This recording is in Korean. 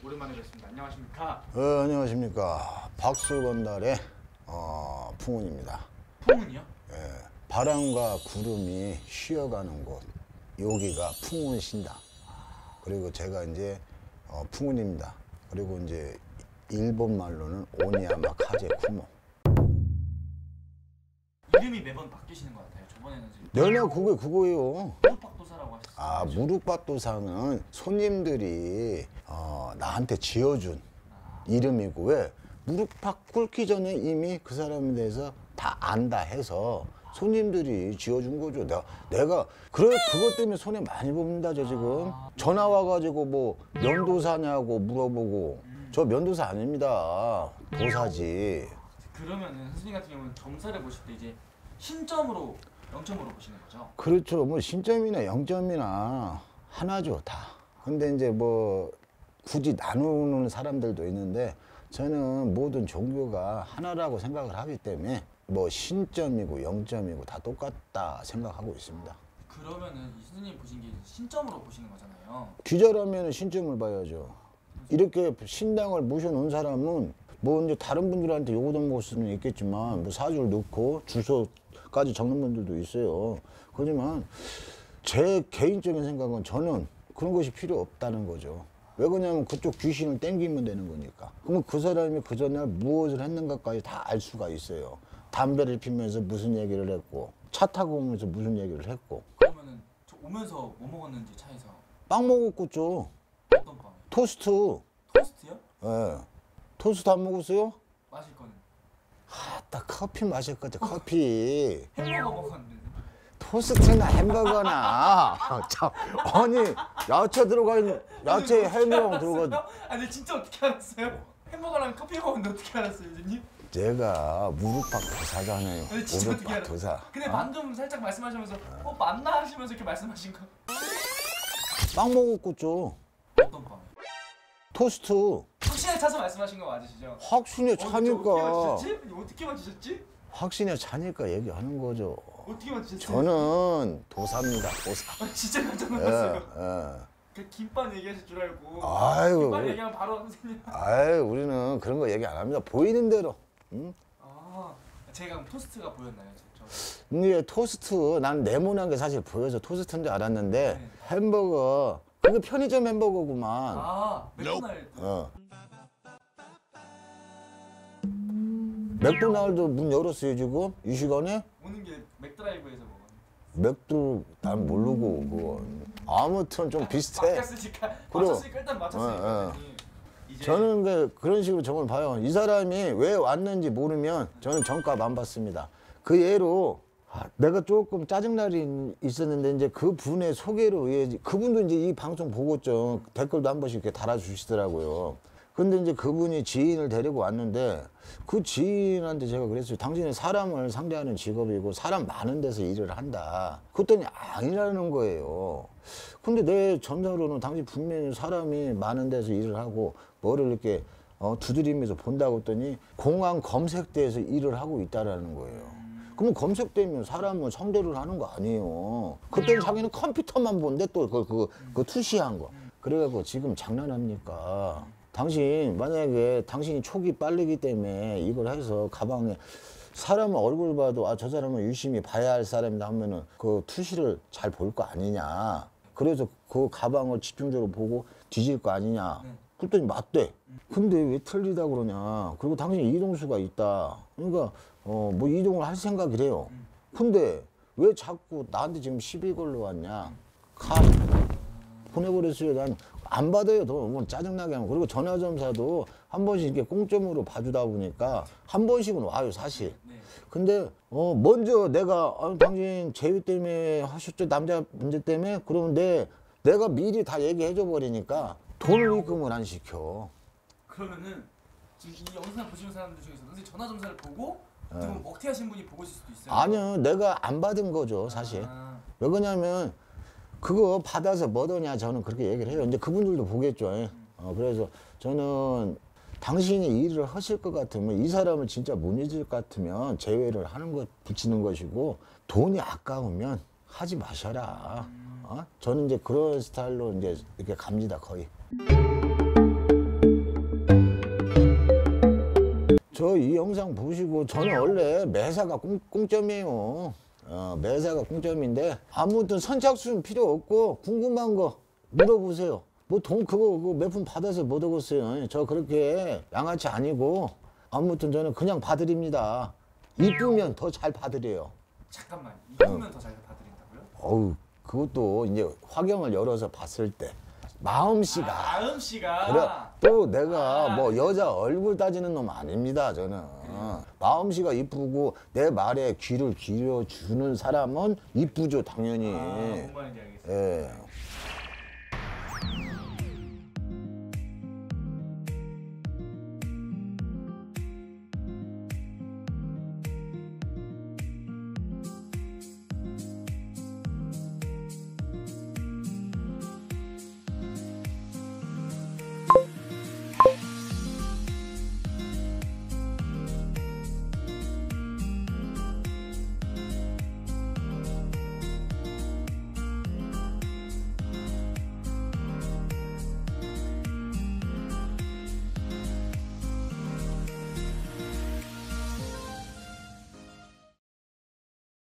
오랜만에 뵙습니다. 안녕하십니까? 안녕하십니까. 박수건달의 풍운입니다. 풍운이요? 예, 바람과 구름이 쉬어가는 곳, 여기가 풍운신당. 그리고 제가 이제 풍운입니다. 그리고 이제 일본 말로는 오니야마 카제 쿠모. 이름이 매번 바뀌시는 것 같아요. 저번에는 지금 내가 그거예요. 무릎박도사라고 하셨어요. 아, 무릎밭도사는 손님들이 나한테 지어준 이름이고, 왜 무릎팍 꿇기 전에 이미 그 사람에 대해서 다 안다 해서 손님들이 지어준 거죠. 내가 그것 때문에 손해 많이 봅니다. 저 지금 전화 와가지고 뭐 면도사냐고 물어보고, 저 면도사 아닙니다. 도사지. 그러면은 선생님 같은 경우는 점사를 보실 때 이제 신점으로 0점으로 보시는 거죠? 그렇죠. 뭐 신점이나 0점이나 하나죠, 다. 근데 이제 뭐 굳이 나누는 사람들도 있는데, 저는 모든 종교가 하나라고 생각을 하기 때문에 뭐 신점이고 0점이고 다 똑같다 생각하고 있습니다. 그러면은 이 선생님 보신 게 신점으로 보시는 거잖아요. 기절하면 신점을 봐야죠. 이렇게 신당을 모셔놓은 사람은 뭐 이제 다른 분들한테 요구 먹을 수는 있겠지만 뭐 사주를 넣고 주소까지 적는 분들도 있어요. 그렇지만 제 개인적인 생각은 저는 그런 것이 필요 없다는 거죠. 왜 그러냐면 그쪽 귀신을 땡기면 되는 거니까. 그러면 그 사람이 그 전날 무엇을 했는가까지 다 알 수가 있어요. 담배를 피면서 무슨 얘기를 했고, 차 타고 오면서 무슨 얘기를 했고. 그러면은 저 오면서 뭐 먹었는지 차에서 빵 먹었겠죠. 어떤 빵? 토스트. 토스트요? 예. 토스트 안 먹었어요? 마실 거는 딱 커피 마실 것 같아. 커피. 햄버거 먹었는데. 토스트나 햄버거나. 참, 아니, 야채 들어간, 야채 햄버거 들어간. 아니 진짜 어떻게 알았어요? 햄버거랑 커피 먹었는데 어떻게 알았어요, 선생님? 제가 무릎팍 도사잖아요. 아니 진짜 어떻게 무릎팍 알았어요? 도사. 근데 방금 살짝 말씀하시면서 맞나 하시면서 이렇게 말씀하신 거 빵 먹었겠죠. 어떤 빵? 토스트. 확신에 차서 말씀하신 거 맞으시죠? 확신에 차니까. 어떻게 맞추셨지? 확신에 차니까 얘기하는 거죠. 어떻게 맞추셨어요? 저는 도사입니다, 도사. 진짜 깜짝 예, 놀랐어요. 예. 그 김밥 얘기하실 줄 알고. 아이고, 김밥 우리- 얘기하면 바로 선생님. 아유, 우리는 그런 거 얘기 안 합니다. 보이는 대로. 응? 제가 그럼 토스트가 보였나요? 저. 이게 토스트, 난 네모난 게 사실 보여서 토스트인 줄 알았는데, 네. 햄버거, 그게 편의점 햄버거구만. 맥도날드. 맥도날드 문 열었어요, 지금? 이 시간에? 오는 게 맥드라이브에서 먹었는데. 맥도 난 모르고, 그거. 아무튼 좀 비슷해. 맞췄으니까 그럼. 맞췄으니까 일단 맞췄으니까. 예, 예. 선생님. 이제 저는 그런 식으로 점을 봐요. 이 사람이 왜 왔는지 모르면 저는 정값 안 받습니다. 그 예로 내가 조금 짜증날이 있었는데, 이제 그 분의 소개로 의해, 그분도 이제 이 방송 보고죠. 댓글도 한 번씩 이렇게 달아주시더라고요. 근데 이제 그분이 지인을 데리고 왔는데, 그 지인한테 제가 그랬어요. 당신은 사람을 상대하는 직업이고 사람 많은 데서 일을 한다. 그랬더니 아니라는 거예요. 근데 내 점사로는 당신 분명히 사람이 많은 데서 일을 하고 뭐를 이렇게 두드리면서 본다고 했더니 공항 검색대에서 일을 하고 있다라는 거예요. 그러면 검색되면 사람은 성대를 하는 거 아니에요. 그때는 자기는 컴퓨터만 본데 또 그 투시한 거. 그래갖고 지금 장난합니까? 당신 만약에 당신이 촉이 빠르기 때문에 이걸 해서 가방에 사람 얼굴 봐도 저 사람은 유심히 봐야 할 사람이다 하면은 그 투시를 잘 볼 거 아니냐. 그래서 그 가방을 집중적으로 보고 뒤질 거 아니냐. 그랬더니 맞대. 근데 왜 틀리다 그러냐. 그리고 당신이 이동수가 있다. 그러니까 뭐 이동을 할 생각이래요. 근데 왜 자꾸 나한테 지금 시비 걸러 왔냐. 보내버렸어요. 난 안 받아요. 너무 짜증나게 하면. 그리고 전화점사도 한 번씩 이렇게 공점으로 봐주다 보니까 한 번씩은 와요, 사실. 근데 먼저 내가 당신 제휴 때문에 하셨죠, 남자 문제 때문에. 그러면 내가 미리 다 얘기해줘 버리니까 돈을 입금을 안 시켜. 그러면은 지금 이 영상 보시는 사람들 중에서 선생님 전화점사를 보고 좀 먹튀하신 분이 보고 있을 수도 있어요. 아니요, 내가 안 받은 거죠, 사실. 왜 그러냐면 그거 받아서 뭐더냐, 저는 그렇게 얘기를 해요. 이제 그분들도 보겠죠. 그래서 저는 당신이 일을 하실 것 같으면, 이 사람을 진짜 못 잊을 것 같으면 제외를 하는 것, 붙이는 것이고, 돈이 아까우면 하지 마셔라. 저는 이제 그런 스타일로 이제 이렇게 갑니다, 거의. 저 이 영상 보시고 저는 원래 매사가 공점이에요. 매사가 공점인데 아무튼 선착순 필요 없고 궁금한 거 물어보세요. 뭐 돈 그거 몇 푼 받아서 못 오겠어요. 저 그렇게 양아치 아니고 아무튼 저는 그냥 봐드립니다. 이쁘면 더 잘 봐드려요. 잠깐만, 이쁘면 더 잘 봐드린다고요? 어우 그것도 이제 화경을 열어서 봤을 때 마음씨가 마음씨가. 그래 또 내가 뭐 여자 얼굴 따지는 놈 아닙니다 저는. 마음씨가 이쁘고 내 말에 귀를 기울여주는 사람은 이쁘죠 당연히. 뭔 말인지 알겠어요. 예.